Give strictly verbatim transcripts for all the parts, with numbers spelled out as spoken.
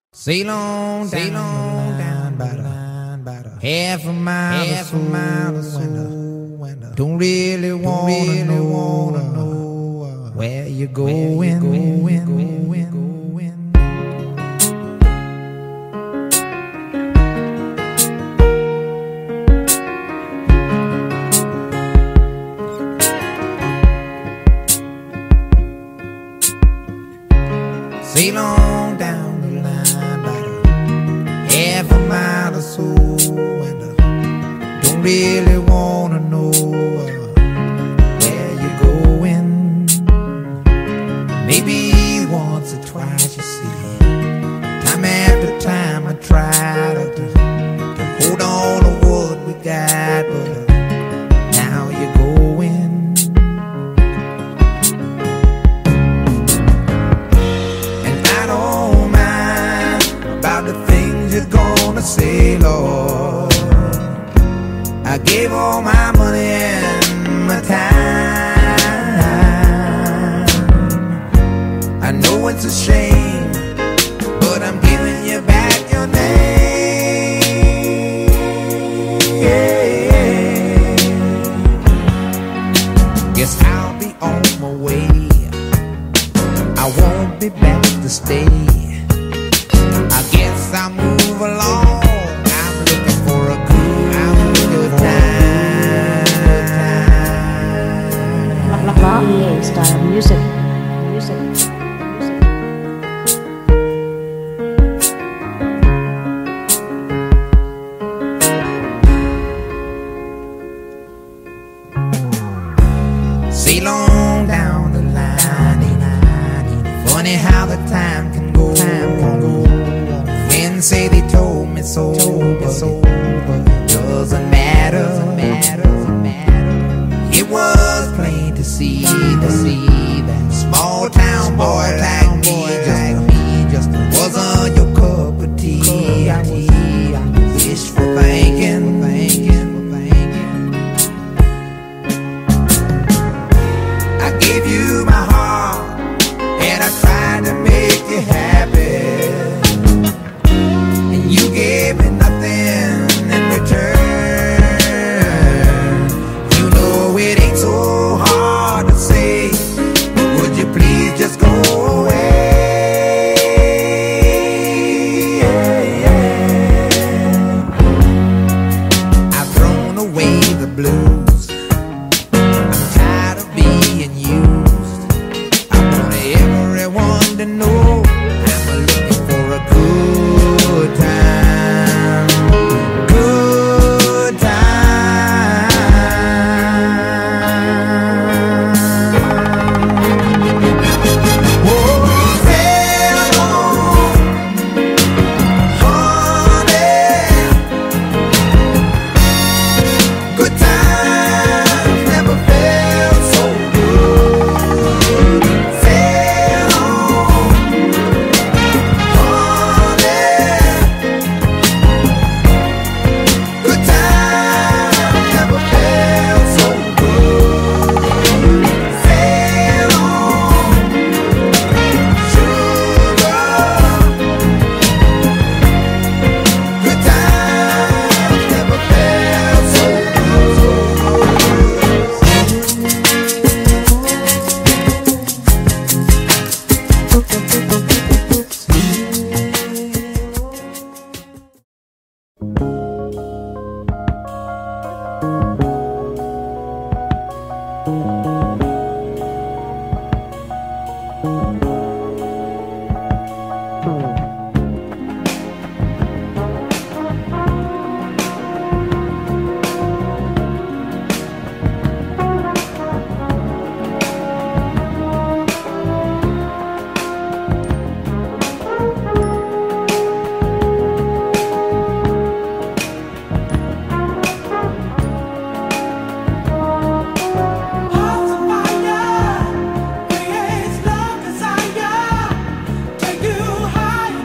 Sail on, sail on down by the line, by the half a mile, half a mile or so. Don't really wanna really know, wanna know where you going, where you going, going, going. Sail on down the line by the half a mile or so, and I don't really wanna know uh, where you're going. Maybe once or twice, you see, time after time I try to, to hold on to what we got, but uh, now you're going. You're gonna say, Lord, I gave all my money and my time. I know it's a shame, but I'm giving you back your name. Yeah. Guess I'll be on my way. I won't be back to stay. I guess I'll move along. I'm looking for a good, I'm good time. Law style music. Music. Sail on down the line. Funny how the time can go. Time can go. Friends say they told me so, but it doesn't matter. It was plain to see, to see that small town boy like me just wasn't your cup of tea. I wish for thinking, thinking, thinking. I gave you my heart and I tried to make you happy. You gave me nothing in return. You know it ain't so hard to say, but would you please just go away? I've thrown away the blues. I'm tired of being used. I want everyone to know I'm looking for a good time, good time. Oh, sail on, honey. Good times never felt so good. Sail on, honey. Good times never felt so good. Sail on, sugar. Good times never felt so Take you high.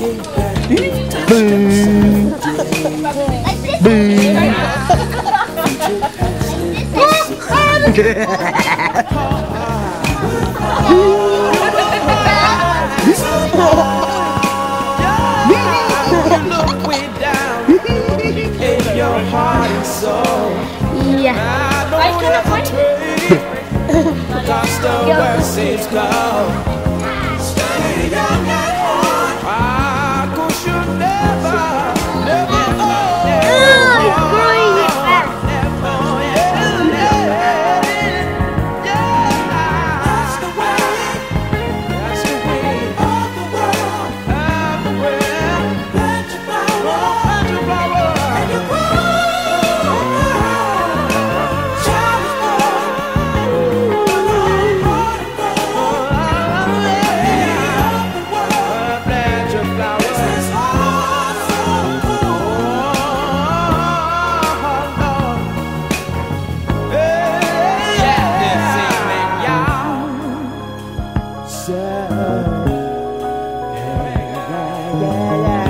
Look way down in your heart and soul. Yeah. I know there's a trade, because the world seems cold. Stay young at heart. Ah, 'cause you never, never, oh, never, never, that's the way, that's the way of the world, of the world. Let your flower, let your flower, and your child is born. Plant your flowers. This heart so cold. Yeah, this evening, y'all. So, yeah, yeah, yeah.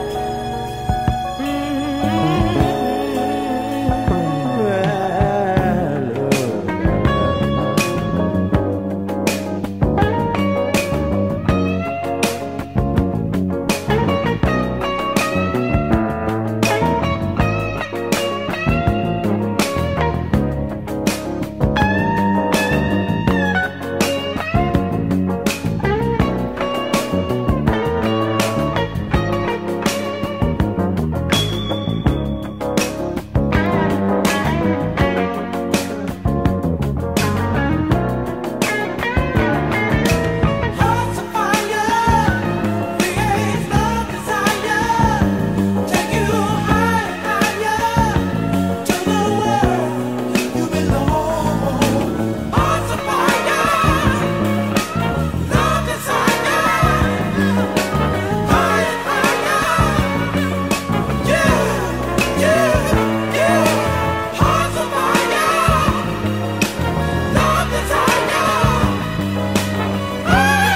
Hearts of fire, create love, desire, take you higher, higher to the world you belong. Hearts of fire, love, desire, higher, higher, yeah, yeah, yeah. Hearts of fire, love, desire, higher,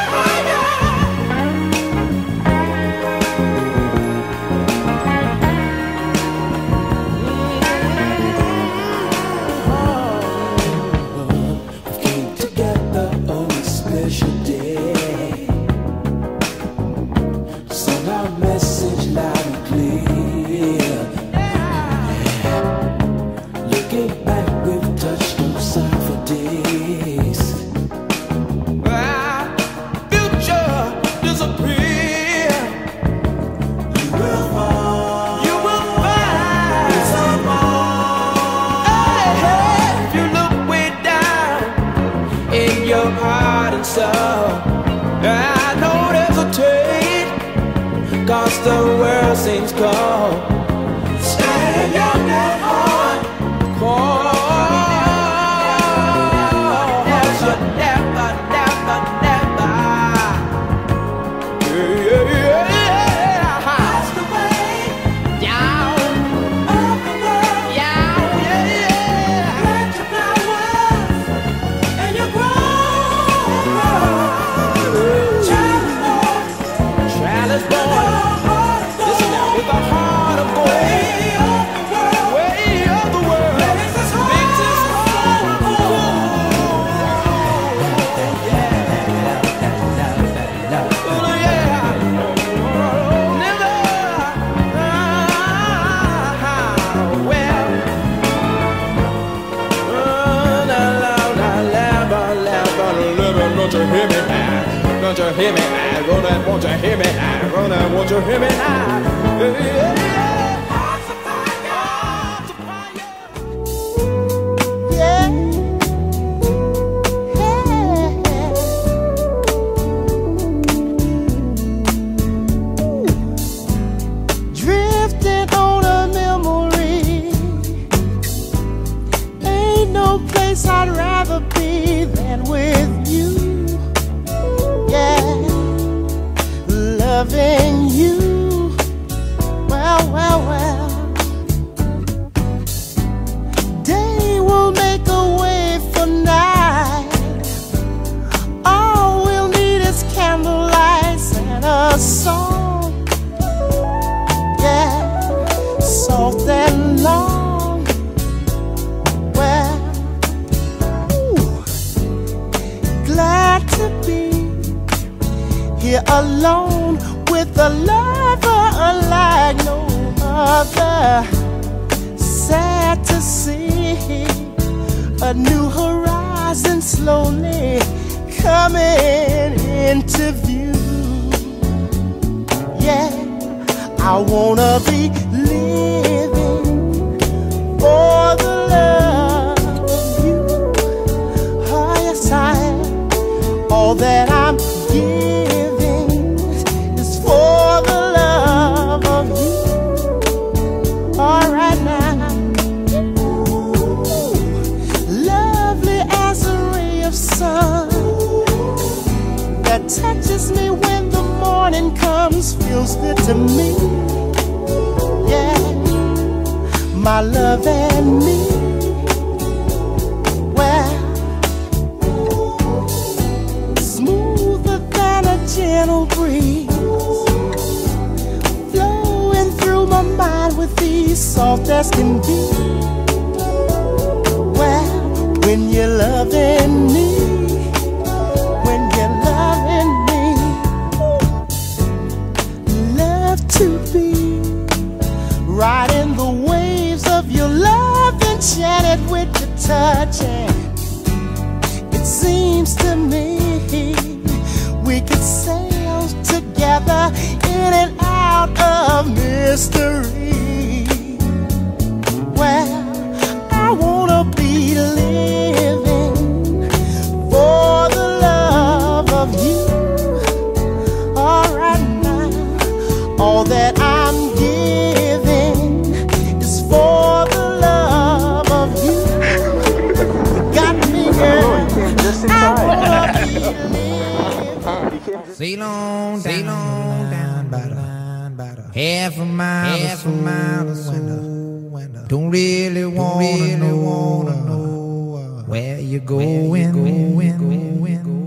we came together on a special day. Send our message loud and clear. Looking back, we've touched on side for days. Our future disappear. You will find, you will find it's hey, if you look way down in your heart and soul, I know there's a trade, 'cause the world seems cold. Stay young at heart, cold. You never, never, never. Yeah, yeah, yeah. That's the way down of the world. Yeah, yeah, yeah. Plant your flowers and you grow. Child is born. Child is born. Listen now, with a heart of gold. Way of the world. Makes us whole. Oh, yeah. Never. Ah, well. Oh, la, la, la, la, la, la, la, la, don't you hear me now? Don't you hear me now? Roland, won't you hear me now? Roland, won't you hear me now? Yeah, yeah, yeah. Hearts of fire, hearts of fire. Yeah. Drifting on a memory. Ain't no place I'd rather be than with you. Yeah, loving you. Well, lover unlike no other. Sad to see a new horizon slowly coming into view. Yeah, I wanna be living for the love of you. Oh yes, I am. All that I'm giving is for the love of you. All right now. Ooh, lovely as a ray of sun that touches me when the morning comes, feels good to me. Yeah, my love and me. Well, smoother than a gentle breeze, flowing through my mind with ease, soft as can be. Well, when you're loving me, when you're loving me, love to be riding the waves of your love, enchanted with your touch. And it seems to me we could sail together in and out of mystery. Well, I wanna be living for the love of you. All right now, all that I'm giving is for the love of you. You got me, girl. I wanna be living. Sail on, sail on down by the half a mile, half a mile or so. Don't really wanna, really know, wanna know where you're going, where you're going, going, going.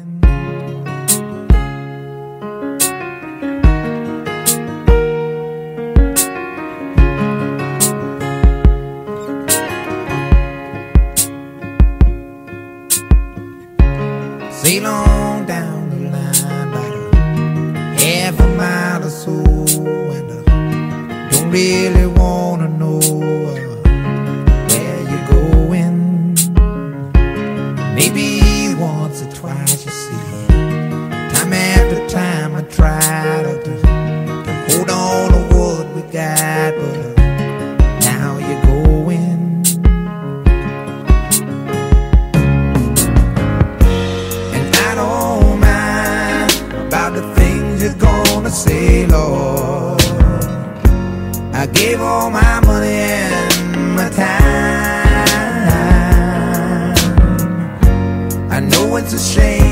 Sail on down the line by the half a mile or so, and uh, don't really wanna know uh, where you're going. Maybe once or twice, you see, time after time I tried uh, to, to hold on to what we got, but uh, now you're going. You're gonna say, Lord, I gave all my money and my time. I know it's a shame